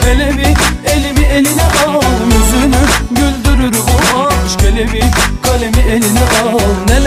Hele bir elimi eline al, yüzünü güldürür bu aşk. Hele bir kalemi eline al, neler